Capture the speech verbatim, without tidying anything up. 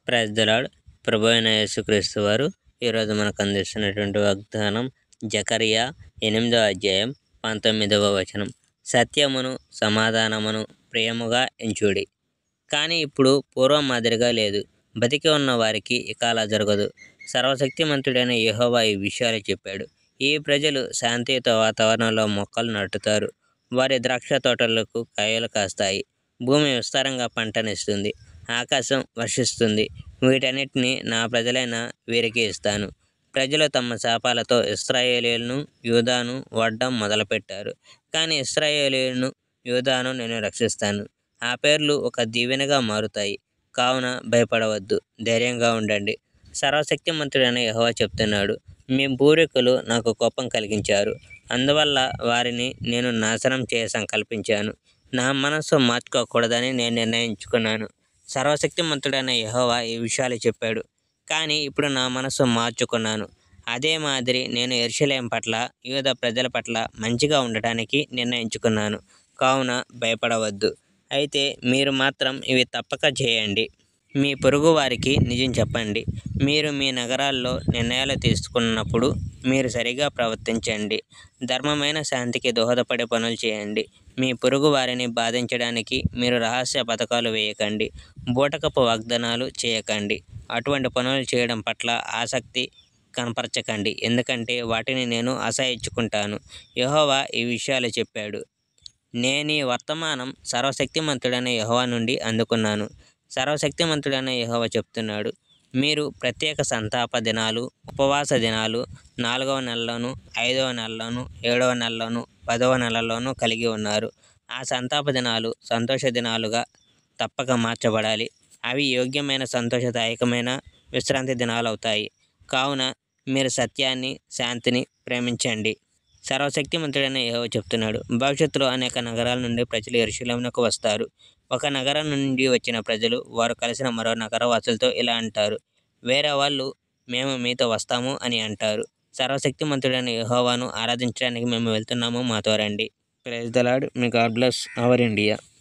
Praise the lord. ప్రభు అయిన యేసుక్రీస్తు వారు ఈరోజు మనకు అందిస్తున్నటువంటి వాగ్దానం జకరియా ఎనిమిదవ అధ్యాయం పంతొమ్మిదవ వచనం. సత్యమును సమాధానమును ప్రేమగా ఎంచుడి. కానీ ఇప్పుడు పూర్వం మాదిరిగా లేదు. బతికి ఉన్న వారికి ఇక అలా జరగదు. సర్వశక్తిమంతుడైన యెహోవా ఈ విషయాలు చెప్పాడు. ఈ ప్రజలు శాంతియుత వాతావరణంలో మొక్కలు నాటుతారు. వారి ద్రాక్ష తోటలకు కాయలు కాస్తాయి. భూమి విస్తారంగా పంటనిస్తుంది. ఆకాశం వర్షిస్తుంది. వీటన్నిటిని నా ప్రజలైన వీరికి ఇస్తాను. ప్రజలు తమ శాపాలతో ఇశ్రాయేలీయులను యూదాను వాడడం మొదలుపెట్టారు. కానీ ఇశ్రాయేలీయులను యూదాను నేను రక్షిస్తాను. ఆ పేర్లు ఒక దీవెనగా మారుతాయి. కావున భయపడవద్దు, ధైర్యంగా ఉండండి. సర్వశక్తిమంతుడైన యెహోవా చెప్తున్నాడు, మీ పూర్వీకులు నాకు కోపం కలిగించారు. అందువల్ల వారిని నేను నాశనం చేయ సంకల్పించాను. నా మనస్సు మార్చుకోకూడదని నేను నిర్ణయించుకున్నాను. సర్వశక్తిమంతుడైన యెహోవా ఈ విషయాలు చెప్పాడు. కానీ ఇప్పుడు నా మనస్సు మార్చుకున్నాను. అదే మాదిరి నేను యెరూషలేము పట్ల యూదా ప్రజల పట్ల మంచిగా ఉండటానికి నిర్ణయించుకున్నాను. కావున భయపడవద్దు. అయితే మీరు మాత్రం ఇవి తప్పక చేయండి. మీ పొరుగు వారికి నిజం చెప్పండి. మీరు మీ నగరాల్లో నిర్ణయాలు తీసుకున్నప్పుడు మీరు సరిగా ప్రవర్తించండి. ధర్మమైన శాంతికి దోహదపడే పనులు చేయండి. మీ పొరుగు వారిని బాధించడానికి మీరు రహస్య పథకాలు వేయకండి. బూటకపు వాగ్దానాలు చేయకండి. అటువంటి పనులు చేయడం పట్ల ఆసక్తి కనపరచకండి, ఎందుకంటే వాటిని నేను అసహ్యించుకుంటాను. యెహోవా ఈ విషయాలు చెప్పాడు. నేనీ వర్తమానం సర్వశక్తిమంతుడైన యెహోవా నుండి అందుకున్నాను. సర్వశక్తిమంతుడైన యెహోవా చెప్తున్నాడు, మీరు ప్రత్యేక సంతాప దినాలు, ఉపవాస దినాలు నాలుగవ నెలలోను, ఐదవ నెలలోను, ఏడవ నెలలోను, పదవ నెలలోను కలిగి ఉన్నారు. ఆ సంతాప దినాలు సంతోష దినాలుగా తప్పక మార్చబడాలి. అవి యోగ్యమైన సంతోషదాయకమైన విశ్రాంతి దినాలు అవుతాయి. కావున మీరు సత్యాన్ని, శాంతిని ప్రేమించండి. సర్వశక్తిమంతుడైన యెహోవా చెప్తున్నాడు, భవిష్యత్తులో అనేక నగరాల నుండి ప్రజలు యెరూషలేమునకు వస్తారు. ఒక నగరం నుండి వచ్చిన ప్రజలు వారు కలిసిన మరో నగర వాసులతో ఇలా అంటారు, వేరే వాళ్ళు మేము మీతో వస్తాము అని అంటారు. సర్వశక్తిమంతుడైన యెహోవాను ఆరాధించడానికి మేము వెళ్తున్నాము, మాతో రండి. Praise the Lord. May God bless our India.